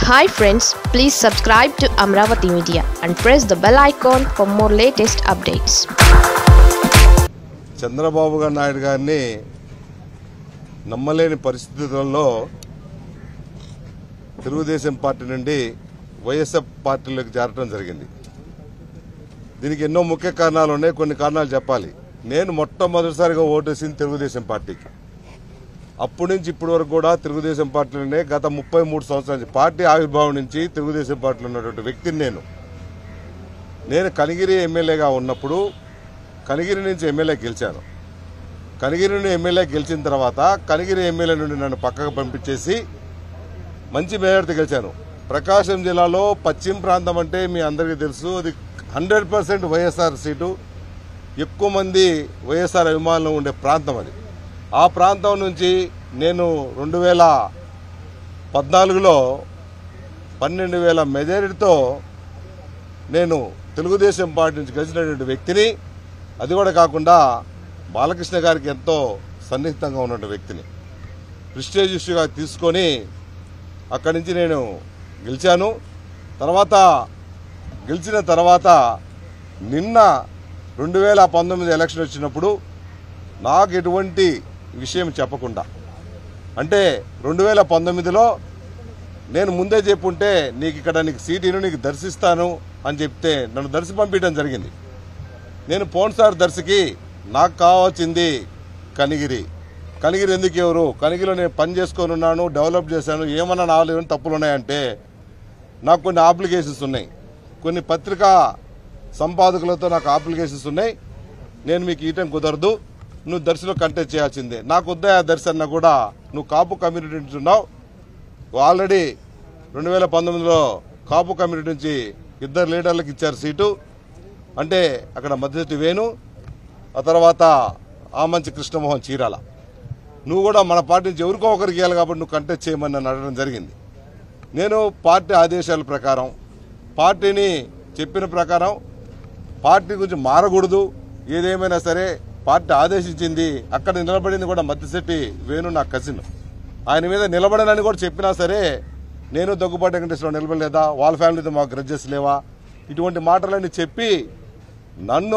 Hi friends, please subscribe to Amravati Media and press the bell icon for more latest updates. Chandrababu Naidu గారిని నమ్మలేని పరిస్థితుల్లో Telugu Desam party నుండి వైఎస్ఆర్ పార్టీలోకి చేరడం జరిగింది. దీనికి ఎన్నో ముఖ్య కారణాలు ఉన్నాయి. కొన్ని కారణాలు చెప్పాలి. నేను మొట్టమొదటిసారిగా ఓటేసింది తెలుగుదేశం పార్టీకి. అప్పటి నుంచి ఇప్పటి వరకు కూడా తెలుగుదేశం పార్టీలోనే గత 33 సంవత్సరాల నుంచి పార్టీ ఆవిర్భావం నుంచి తెలుగుదేశం పార్టీలో ఉన్నటువంటి వ్యక్తిని నేను కనిగిరి ఎమ్మెల్యేగా ఉన్నప్పుడు కనిగిరి నుంచి ఎమ్మెల్యే గెలిచాను. కనిగిరి నుండి ఎమ్మెల్యే గెలిచిన తర్వాత కనిగిరి ఎమ్మెల్యే నుండి నన్ను పక్కకు పంపించేసి మంచి మేయర్తో గెలిచాను. ప్రకాశం జిల్లాలో పశ్చిమ ప్రాంతం అంటే మీ అందరికీ తెలుసు, అది 100% వైఎస్ఆర్ సీటు. ఎక్కువ మంది వైఎస్ఆర్ అభిమానులు ఉండే ప్రాంతం అది. ఆ ప్రాంతం నుంచి నేను 2014లో 12,000 మెజారిటీతో నేను తెలుగుదేశం పార్టీ నుంచి గెలిచినటువంటి వ్యక్తిని. అది కూడా కాకుండా బాలకృష్ణ గారికి ఎంతో సన్నిహితంగా ఉన్నటువంటి వ్యక్తిని ప్రెస్టీజ్ ఇష్యూగా తీసుకొని అక్కడి నుంచి నేను గెలిచాను. గెలిచిన తర్వాత నిన్న 2019 ఎలక్షన్ వచ్చినప్పుడు నాకు ఎటువంటి విషయం చెప్పకుండా, అంటే 2019లో నేను ముందే చెప్పుంటే నీకు సీటీను నీకు దర్శిస్తాను అని చెప్తే నన్ను దర్శి పంపించడం జరిగింది. నేను పోన్సార్ దర్శికి నాకు కావాల్సింది కనిగిరి ఎందుకు ఎవరు, కనిగిరిలో నేను పని చేసుకొని ఉన్నాను, డెవలప్ చేశాను, ఏమన్నా నాలుగు తప్పులు ఉన్నాయంటే నాకు కొన్ని అప్లికేషన్స్ ఉన్నాయి, కొన్ని పత్రికా సంపాదకులతో నాకు అప్లికేషన్స్ ఉన్నాయి, నేను మీకు ఇయటం కుదరదు, నువ్వు దర్శిలో కంటెస్ట్ చేయాల్సిందే. నాకు వద్దా దర్శి అన్నా కూడా నువ్వు కాపు కమ్యూనిటీ నుంచి ఉన్నావు. ఆల్రెడీ 2019లో కాపు కమ్యూనిటీ నుంచి 2 లీడర్లకు ఇచ్చారు సీటు. అంటే అక్కడ మధ్యవర్తి వేణు, ఆ తర్వాత ఆమంచి కృష్ణమోహన్ చీరాల. నువ్వు కూడా మన పార్టీ నుంచి ఎవరికో ఒకరికి ఇవ్వాలి కాబట్టి నువ్వు కంటెస్ట్ చేయమని నన్ను అడగడం జరిగింది. నేను పార్టీ ఆదేశాల ప్రకారం, పార్టీని చెప్పిన ప్రకారం పార్టీ గురించి మారకూడదు, ఏదేమైనా సరే పార్టీ ఆదేశించింది. అక్కడ నిలబడింది కూడా మద్దిశెట్టి వేణు, నా కజిన్. ఆయన మీద నిలబడనని కూడా చెప్పినా సరే నేను దగ్గుబాటి వెంకటేశ్వరరావు నిలబడలేదా, వాళ్ళ ఫ్యామిలీతో మాకు గ్రడ్జెస్ లేవా, ఇటువంటి మాటలన్నీ చెప్పి నన్ను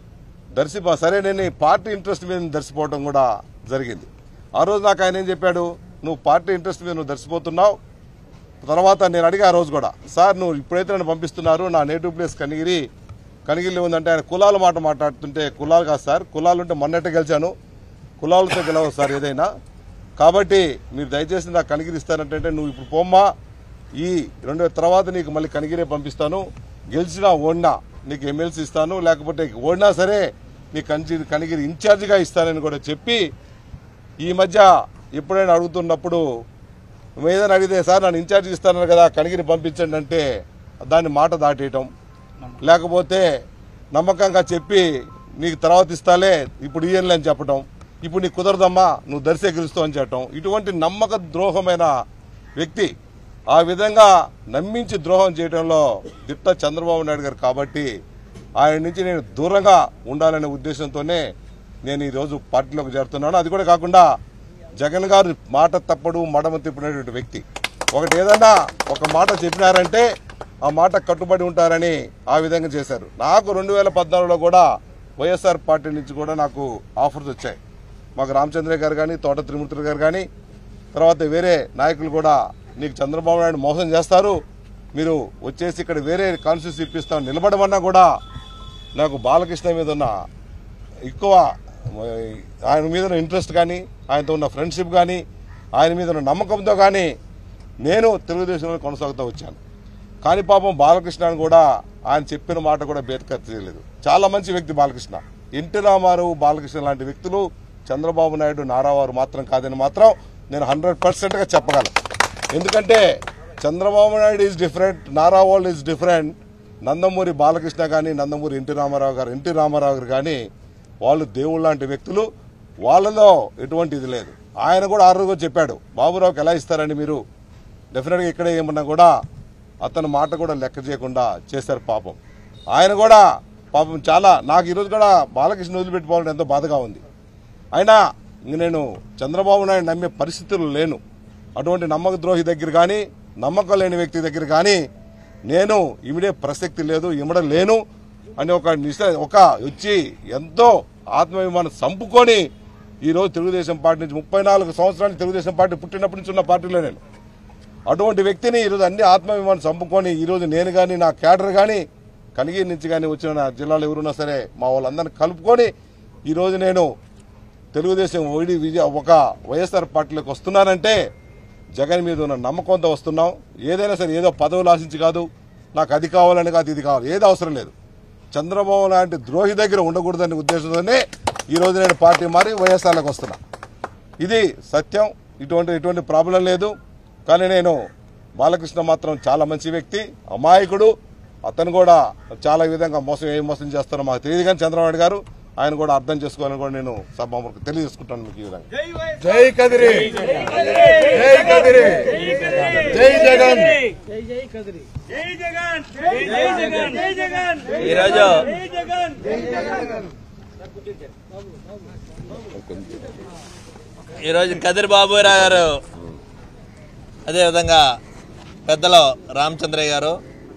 సరే నేను పార్టీ ఇంట్రెస్ట్ మీద దర్శిపోవడం కూడా జరిగింది. ఆ రోజు నాకు ఆయన ఏం చెప్పాడు, నువ్వు పార్టీ ఇంట్రెస్ట్ మీద నువ్వు దర్శిపోతున్నావు. తర్వాత నేను అడిగా ఆ రోజు కూడా, సార్ నువ్వు ఇప్పుడైతే నన్ను పంపిస్తున్నారు, నా నేటివ్ ప్లేస్ కనిగిరిలో ఉందంటే ఆయన కులాల మాట మాట్లాడుతుంటే, కులాలు కాదు సార్, కులాలు ఉంటే మొన్నట్టే గెలిచాను, కులాలతో గెలవు సార్ ఏదైనా, కాబట్టి మీరు దయచేసి నాకు కనిగిరి ఇస్తానంటే నువ్వు ఇప్పుడు పోమ్మా, ఈ 2 తర్వాత నీకు మళ్ళీ కనిగిరే పంపిస్తాను, గెలిచినా ఓడినా నీకు ఎమ్మెల్సీ ఇస్తాను, లేకపోతే ఓడినా సరే నీ కనిగిరి ఇన్ఛార్జిగా ఇస్తానని కూడా చెప్పి, ఈ మధ్య ఎప్పుడైనా అడుగుతున్నప్పుడు ఏదైనా అడిగితే సార్ నన్ను ఇన్ఛార్జి ఇస్తాను కదా కనిగిరి పంపించండి అంటే దాన్ని మాట దాటేయటం, లేకపోతే నమ్మకంగా చెప్పి నీకు తర్వాత ఇస్తాలే ఇప్పుడు ఇయ్యనులే అని చెప్పడం, ఇప్పుడు నీకు కుదరదమ్మా నువ్వు దర్శే గెలుస్తావు అని చెప్పడం, ఇటువంటి నమ్మక ద్రోహమైన వ్యక్తి. ఆ విధంగా నమ్మించి ద్రోహం చేయడంలో దిట్ట చంద్రబాబు నాయుడు గారు. కాబట్టి ఆయన నుంచి నేను దూరంగా ఉండాలనే ఉద్దేశంతోనే నేను ఈరోజు పార్టీలోకి చేరుతున్నాను. అది కూడా కాకుండా జగన్ గారు మాట తప్పడు మడమ తిప్పినటువంటి వ్యక్తి. ఏదైనా ఒక మాట చెప్పినారంటే ఆ మాట కట్టుబడి ఉంటారని ఆ విధంగా చేశారు. నాకు 2014లో కూడా వైఎస్ఆర్ పార్టీ నుంచి కూడా నాకు ఆఫర్స్ వచ్చాయి. మాకు రామచంద్రయ్య గారు కానీ, తోట త్రిమూర్తులు గారు కానీ, తర్వాత వేరే నాయకులు కూడా నీకు చంద్రబాబు నాయుడు మోసం చేస్తారు, మీరు వచ్చేసి ఇక్కడ వేరే కాన్స్టిట్యూన్సీ ఇప్పిస్తామని నిలబడమన్నా కూడా నాకు బాలకృష్ణ మీద ఉన్న ఎక్కువ ఆయన మీద ఉన్న ఇంట్రెస్ట్ కానీ, ఆయనతో ఉన్న ఫ్రెండ్షిప్ కానీ, ఆయన మీద ఉన్న నమ్మకంతో కానీ నేను తెలుగుదేశంలో కొనసాగుతూ వచ్చాను. కానీ పాపం బాలకృష్ణ కూడా ఆయన చెప్పిన మాట కూడా బేతకర్ చేయలేదు. చాలా మంచి వ్యక్తి బాలకృష్ణ. ఎన్టీ రామారావు, బాలకృష్ణ లాంటి వ్యక్తులు చంద్రబాబు నాయుడు, నారావారు మాత్రం కాదని మాత్రం నేను 100%గా చెప్పగలను. ఎందుకంటే చంద్రబాబు నాయుడు ఈజ్ డిఫరెంట్, నారావాళ్ళు ఈజ్ డిఫరెంట్. నందమూరి బాలకృష్ణ కానీ, నందమూరి ఎన్టీ రామారావు గారు కానీ వాళ్ళు దేవుళ్ళు లాంటి వ్యక్తులు. వాళ్ళలో ఎటువంటి ఇది లేదు. ఆయన కూడా ఆ రోజు చెప్పాడు, బాబురావుకి ఎలా ఇస్తారని మీరు, డెఫినెట్గా ఇక్కడే ఏమన్నా కూడా అతని మాట కూడా లెక్క చేయకుండా చేశారు. పాపం ఆయన కూడా చాలా నాకు ఈరోజు కూడా బాలకృష్ణ వదిలిపెట్టుకోవాలని ఎంతో బాధగా ఉంది. అయినా నేను చంద్రబాబు నాయుడు నమ్మే పరిస్థితులు లేను. అటువంటి నమ్మక ద్రోహి దగ్గర కానీ, నమ్మకం లేని వ్యక్తి దగ్గర కానీ నేను ఇమిడే ప్రసక్తి లేదు, ఇమ్మడం లేను అని ఒక వచ్చి ఎంతో ఆత్మాభిమానం చంపుకొని ఈరోజు తెలుగుదేశం పార్టీ నుంచి 34 సంవత్సరాలు తెలుగుదేశం పార్టీ పుట్టినప్పటి నుంచి ఉన్న పార్టీలో నేను అటువంటి వ్యక్తిని ఈరోజు అన్ని ఆత్మాభిమానం చంపుకొని ఈరోజు నేను కానీ నా క్యాడర్ కానీ కలిగి నుంచి కానీ వచ్చిన నా జిల్లాలో ఎవరున్నా సరే మా వాళ్ళందరినీ కలుపుకొని ఈరోజు నేను తెలుగుదేశం ఒక వైఎస్ఆర్ పార్టీలోకి వస్తున్నానంటే జగన్ మీద ఉన్న నమ్మకంతో వస్తున్నాం. ఏదైనా సరే ఏదో పదవులు ఆశించి కాదు, నాకు అది కావాలని కాదు, ఇది కావాలి, ఏది అవసరం లేదు. చంద్రబాబు లాంటి ద్రోహి దగ్గర ఉండకూడదనే ఉద్దేశంతోనే ఈరోజు నేను పార్టీ మారి వైఎస్ఆర్లోకి వస్తున్నా. ఇది సత్యం, ఇటువంటి ప్రాబ్లం లేదు. కానీ నేను బాలకృష్ణ మాత్రం చాలా మంచి వ్యక్తి, అమాయకుడు. అతను కూడా చాలా విధంగా ఏం మోసం చేస్తారో మాకు తెలియదు. కానీ చంద్రబాబు గారు ఆయన కూడా అర్థం చేసుకోవాలని కూడా నేను సభకు తెలియజేసుకుంటాను మీకు ఈ విధంగా. జై కదిరి, జై కదిరి, జై జగన్. ఈరోజు కదిరి బాబురావు గారు, అదేవిధంగా పెద్దలు రామచంద్రయ్య గారు,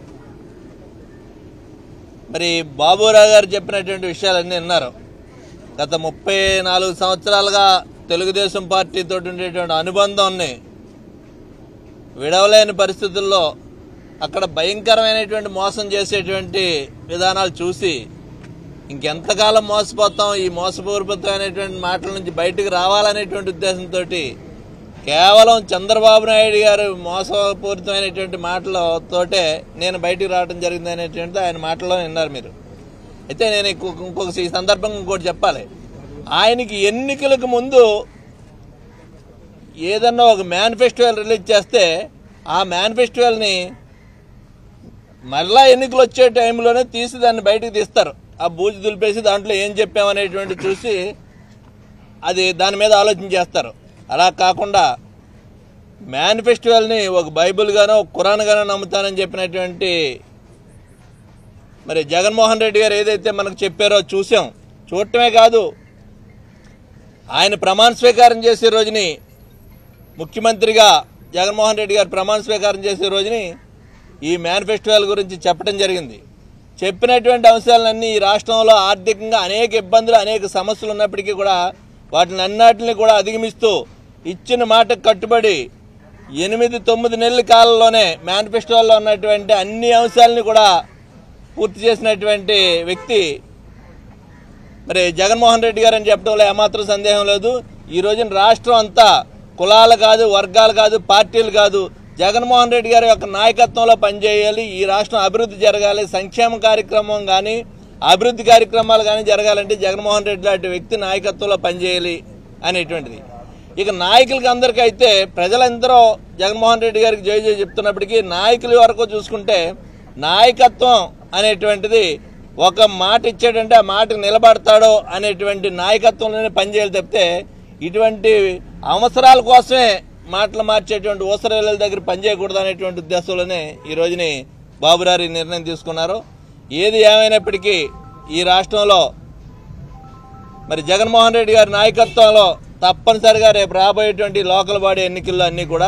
మరి బాబురావు గారు చెప్పినటువంటి విషయాలన్నీ విన్నారు. గత 34 సంవత్సరాలుగా తెలుగుదేశం పార్టీతో ఉండేటువంటి అనుబంధాన్ని విడవలేని పరిస్థితుల్లో అక్కడ భయంకరమైనటువంటి మోసం చేసేటువంటి విధానాలు చూసి ఇంకెంతకాలం మోసపోతాం, ఈ మోసపూరితమైనటువంటి మాటల నుంచి బయటకు రావాలనేటువంటి ఉద్దేశంతో కేవలం చంద్రబాబు నాయుడు గారు మోసపూరితమైనటువంటి మాటలతోటే నేను బయటికి రావడం జరిగింది అనేటువంటిది ఆయన మాటల్లో విన్నారు మీరు. అయితే నేను ఇంకొక ఈ సందర్భంగా ఇంకోటి చెప్పాలి. ఆయనకి ఎన్నికలకు ముందు ఏదన్నా ఒక మేనిఫెస్టోని రిలీజ్ చేస్తే ఆ మేనిఫెస్టోని మళ్ళా ఎన్నికలు వచ్చే టైంలోనే తీసి దాన్ని బయటకు తీస్తారు. ఆ బూజు దులిపేసి దాంట్లో ఏం చెప్పామనేటువంటి చూసి అది దాని మీద ఆలోచన చేస్తారు. అలా కాకుండా మేనిఫెస్టోని ఒక బైబిల్ గానో ఒక ఖురాన్ గానో నమ్ముతానని చెప్పినటువంటి మరి జగన్మోహన్ రెడ్డి గారు ఏదైతే మనకు చెప్పారో చూసాం. చూడటమే కాదు, ఆయన ప్రమాణ స్వీకారం చేసే రోజుని, ముఖ్యమంత్రిగా జగన్మోహన్ రెడ్డి గారు ప్రమాణ స్వీకారం చేసే రోజుని ఈ మేనిఫెస్టోల గురించి చెప్పడం జరిగింది. చెప్పినటువంటి అంశాలన్నీ ఈ రాష్ట్రంలో ఆర్థికంగా అనేక ఇబ్బందులు, అనేక సమస్యలు ఉన్నప్పటికీ కూడా వాటిని అన్నిటిని కూడా అధిగమిస్తూ ఇచ్చిన మాటకు కట్టుబడి 8-9 నెలల కాలంలోనే మేనిఫెస్టోలో ఉన్నటువంటి అన్ని అంశాలని కూడా పూర్తి చేసినటువంటి వ్యక్తి మరి జగన్మోహన్ రెడ్డి గారు అని చెప్పడంలో ఏమాత్రం సందేహం లేదు. ఈ రోజున రాష్ట్రం అంతా కులాలు కాదు, వర్గాలు కాదు, పార్టీలు కాదు, జగన్మోహన్ రెడ్డి గారి యొక్క నాయకత్వంలో పనిచేయాలి. ఈ రాష్ట్రం అభివృద్ధి జరగాలి, సంక్షేమ కార్యక్రమం కానీ అభివృద్ధి కార్యక్రమాలు కానీ జరగాలంటే జగన్మోహన్ రెడ్డి లాంటి వ్యక్తి నాయకత్వంలో పనిచేయాలి అనేటువంటిది. ఇక నాయకులకి అందరికైతే ప్రజలందరూ జగన్మోహన్ రెడ్డి గారికి జై జై చెప్తున్నప్పటికీ నాయకుల వరకు చూసుకుంటే నాయకత్వం అనేటువంటిది ఒక మాట ఇచ్చాడంటే ఆ మాటకు నిలబడతాడో అనేటువంటి నాయకత్వంలోనే పనిచేయాలి తప్పితే ఇటువంటి అవసరాల కోసమే మాటలు మార్చేటువంటి ఊసరవేళ్ళ దగ్గర పనిచేయకూడదు అనేటువంటి ఉద్దేశంలోనే ఈ రోజుని బాబురావు నిర్ణయం తీసుకున్నారు. ఏది ఏమైనప్పటికీ ఈ రాష్ట్రంలో మరి జగన్మోహన్ రెడ్డి గారి నాయకత్వంలో తప్పనిసరిగా రేపు రాబోయేటువంటి లోకల్ బాడీ ఎన్నికల్లో అన్నీ కూడా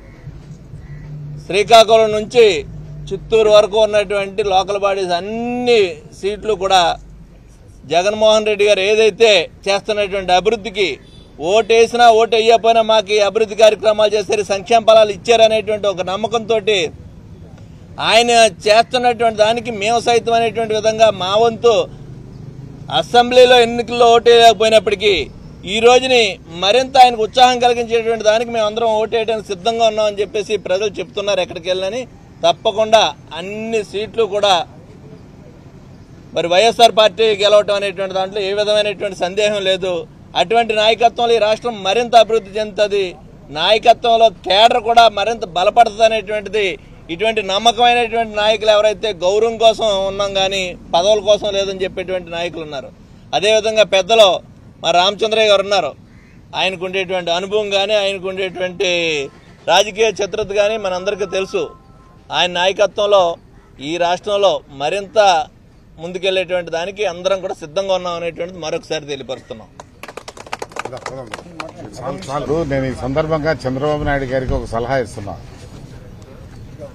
శ్రీకాకుళం నుంచి చిత్తూరు వరకు ఉన్నటువంటి లోకల్ బాడీస్ అన్ని సీట్లు కూడా జగన్మోహన్ రెడ్డి గారు ఏదైతే చేస్తున్నటువంటి అభివృద్ధికి ఓటేసినా ఓటు వేయకపోయినా మాకు అభివృద్ధి కార్యక్రమాలు చేశారు, సంక్షేమ ఫలాలు ఇచ్చారనేటువంటి ఒక నమ్మకంతో ఆయన చేస్తున్నటువంటి దానికి మేము సైతం అనేటువంటి విధంగా మా వంతు అసెంబ్లీలో ఎన్నికల్లో ఓటేయకపోయినప్పటికీ ఈ రోజుని మరింత ఆయనకు ఉత్సాహం కలిగించేటువంటి దానికి మేము అందరం ఓటేయడానికి సిద్ధంగా ఉన్నామని చెప్పేసి ప్రజలు చెప్తున్నారు. ఎక్కడికి వెళ్ళని తప్పకుండా అన్ని సీట్లు కూడా మరి వైఎస్ఆర్ పార్టీ గెలవటం అనేటువంటి దాంట్లో ఏ విధమైనటువంటి సందేహం లేదు. అటువంటి నాయకత్వంలో ఈ రాష్ట్రం మరింత అభివృద్ధి చెందుతుంది, నాయకత్వంలో కేడర్ కూడా మరింత బలపడుతుంది అనేటువంటిది ఇటువంటి నమ్మకమైనటువంటి నాయకులు ఎవరైతే గౌరవం కోసం ఉన్నాం కానీ పదవుల కోసం లేదని చెప్పేటువంటి నాయకులు ఉన్నారు. అదేవిధంగా పెద్దలు మా రామచంద్రయ్య గారు ఉన్నారు. ఆయనకు ఉండేటువంటి అనుభవం కానీ ఆయనకు ఉండేటువంటి రాజకీయ చిత్రత కానీ మనందరికీ తెలుసు. ఆయన నాయకత్వంలో ఈ రాష్ట్రంలో మరింత ముందుకెళ్లేటువంటి దానికి అందరం కూడా సిద్ధంగా ఉన్నాం అనేటువంటిది మరొకసారి తెలియపరుస్తున్నాం. నేను ఈ సందర్భంగా చంద్రబాబు నాయుడు గారికి ఒక సలహా ఇస్తున్నా.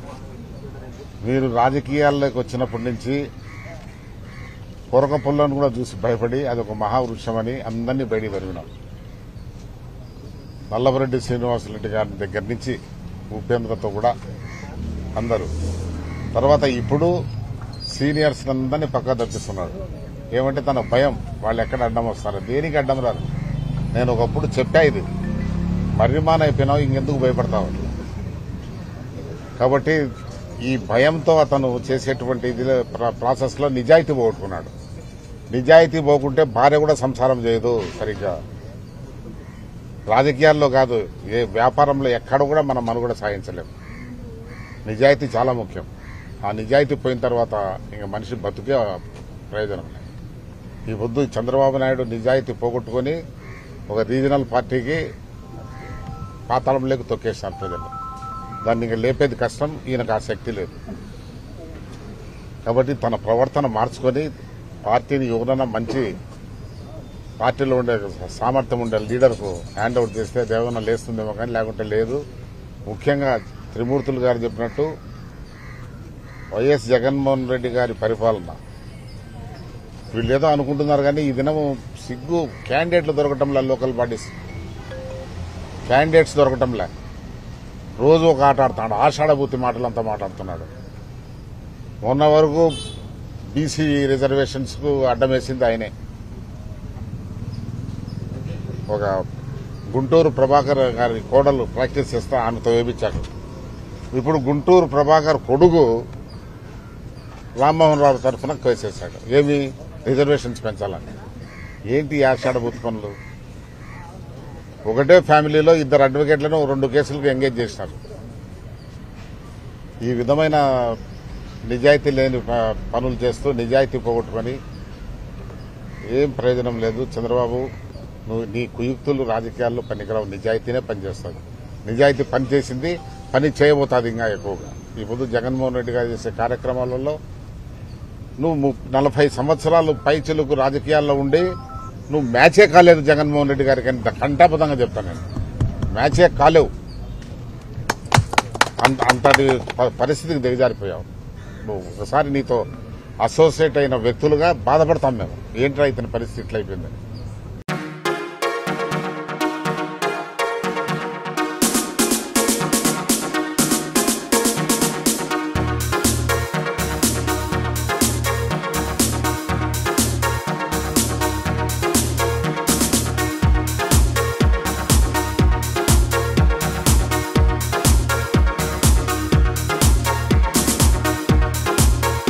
మీరు రాజకీయాల్లోకి వచ్చినప్పటి నుంచి పొరక పుల్లను కూడా చూసి భయపడి అదొక మహావృక్షమని అందరినీ బయటికి తరిగినాం. నల్లబరెడ్డి శ్రీనివాసరెడ్డి గారి దగ్గర నుంచి ఉపేంద్రతో కూడా అందరూ, తర్వాత ఇప్పుడు సీనియర్స్ అందరినీ పక్కా తప్పిస్తున్నాడు. ఏమంటే తన భయం, వాళ్ళు ఎక్కడ అడ్డం వస్తారు, దేనికి అడ్డం రారు. నేను ఒకప్పుడు చెప్పా, ఇది మర్రిమాన్ అయిపోయినావు, ఇంకెందుకు భయపడతావు. కాబట్టి ఈ భయంతో అతను చేసేటువంటి ప్రాసెస్ లో నిజాయితీ పోగొట్టుకున్నాడు. నిజాయితీ పోకుంటే భార్య కూడా సంసారం చేయదు సరిగ్గా. రాజకీయాల్లో కాదు, ఏ వ్యాపారంలో ఎక్కడ కూడా మనం మనుగడ సాగించలేము. నిజాయితీ చాలా ముఖ్యం. ఆ నిజాయితీ పోయిన తర్వాత ఇంకా మనిషి బతుకే ప్రయోజనం. ఈ పొద్దు చంద్రబాబు నాయుడు నిజాయితీ పోగొట్టుకుని ఒక రీజనల్ పార్టీకి పాతాళంలోకి తొక్కేసినారు ప్రజలు. దాన్ని ఇంకా లేపేది కష్టం, ఈయనకు ఆ శక్తి లేదు. కాబట్టి తన ప్రవర్తన మార్చుకొని పార్టీని ఎవరైనా మంచి పార్టీలో ఉండే సామర్థ్యం ఉండే లీడర్కు హ్యాండ్ అవుట్ చేస్తే దేవన్న లేస్తుందేమో కానీ లేకుంటే లేదు. ముఖ్యంగా త్రిమూర్తులు గారు చెప్పినట్టు వైఎస్ జగన్మోహన్ రెడ్డి గారి పరిపాలన వీళ్ళేదో అనుకుంటున్నారు కానీ ఈ దినము సిగ్గు క్యాండిడేట్లు దొరకటంలే. లోకల్ బాడీస్ క్యాండిడేట్స్ దొరకటంలే. రోజు ఒక ఆట ఆడుతున్నాడు, ఆషాఢభూతి మాటలంతా మాట్లాడుతున్నాడు. మొన్న వరకు బీసీ రిజర్వేషన్స్ కు అడ్డం వేసింది ఆయనే. ఒక గుంటూరు ప్రభాకర్ గారి కోడలు ప్రాక్టీస్ చేస్తే ఆమెతో వేపించాడు. ఇప్పుడు గుంటూరు ప్రభాకర్ కొడుకు రామ్మోహన్ రావు తరఫున కేసేశాడు. ఏమి రిజర్వేషన్స్ పెంచాలని. ఏంటి ఆషాఢభూతి పనులు? ఒకటే ఫ్యామిలీలో ఇద్దరు అడ్వకేట్లను 2 కేసులకు ఎంగేజ్ చేసినారు. ఈ విధమైన నిజాయితీ లేని పనులు చేస్తూ నిజాయితీ పోగొట్టుకొని ఏం ప్రయోజనం లేదు. చంద్రబాబు, నువ్వు నీ కుయుక్తులు రాజకీయాల్లో పనికిరావు. నిజాయితీనే పనిచేస్తుంది. నిజాయితీ పని చేసింది, పని చేయబోతుంది ఇంకా ఎక్కువగా. ఈ పొద్దు జగన్మోహన్ రెడ్డి గారు చేసే కార్యక్రమాలలో నువ్వు 40 సంవత్సరాలు పైచిలుకు రాజకీయాల్లో ఉండి నువ్వు మ్యాచే కాలేదు జగన్మోహన్ రెడ్డి గారికి అని కంఠాపదంగా చెప్తాను నేను. మ్యాచే కాలేవు. అంతటి పరిస్థితికి దిగజారిపోయావు నువ్వు. ఒకసారి నీతో అసోసియేట్ అయిన వ్యక్తులుగా బాధపడతాం మేము. ఏంట్రా ఇతని పరిస్థితి ఇట్లా అయిపోయిందని.